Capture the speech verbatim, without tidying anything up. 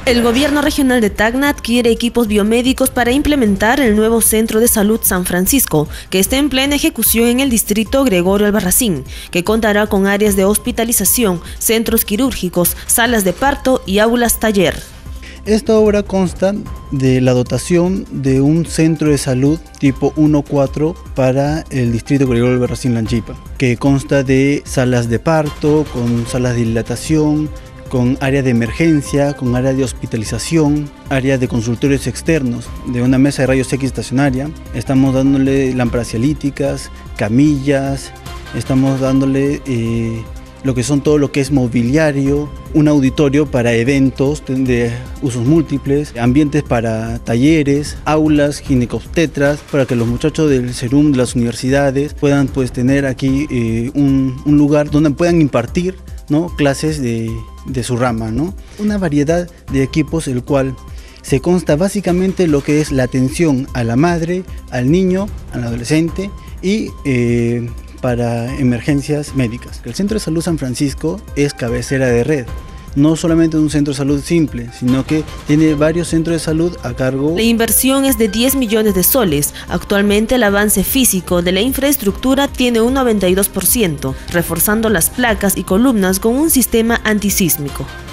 El gobierno regional de Tacna adquiere equipos biomédicos para implementar el nuevo Centro de Salud San Francisco, que está en plena ejecución en el distrito Gregorio Albarracín, que contará con áreas de hospitalización, centros quirúrgicos, salas de parto y aulas taller. Esta obra consta de la dotación de un centro de salud tipo uno cuatro para el distrito Gregorio Albarracín Lanchipa, que consta de salas de parto, con salas de dilatación, con área de emergencia, con área de hospitalización, área de consultorios externos, de una mesa de rayos X estacionaria. Estamos dándole lámparas cialíticas, camillas, estamos dándole eh, lo que son todo lo que es mobiliario, un auditorio para eventos de usos múltiples, ambientes para talleres, aulas ginecobstetras, para que los muchachos del SERUM de las universidades puedan pues tener aquí eh, un, un lugar donde puedan impartir, ¿no?, clases de, de su rama, ¿no? Una variedad de equipos, el cual se consta básicamente lo que es la atención a la madre, al niño, al adolescente y eh, para emergencias médicas. El Centro de Salud San Francisco es cabecera de red. No solamente un centro de salud simple, sino que tiene varios centros de salud a cargo. La inversión es de diez millones de soles. Actualmente el avance físico de la infraestructura tiene un noventa y dos por ciento, reforzando las placas y columnas con un sistema antisísmico.